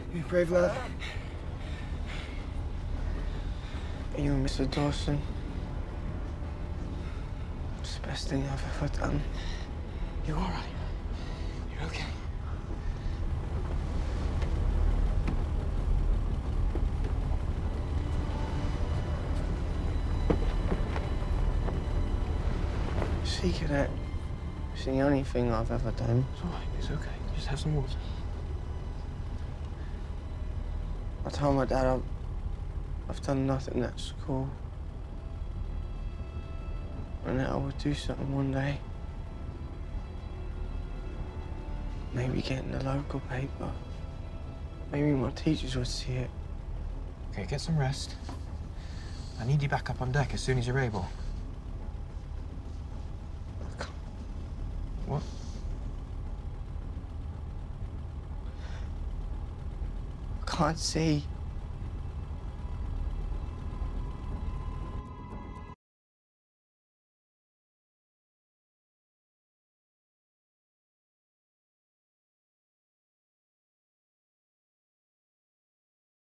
You brave lad. Are you and Mr. Dawson? It's the best thing I've ever done. You all right? You're okay? See, Cadet, it's the only thing I've ever done. It's all right, it's okay. Just have some water. I told my dad I've done nothing at school. And that I would do something one day. Maybe get in the local paper. Maybe my teachers would see it. Okay, get some rest. I need you back up on deck as soon as you're able. What? I can't see.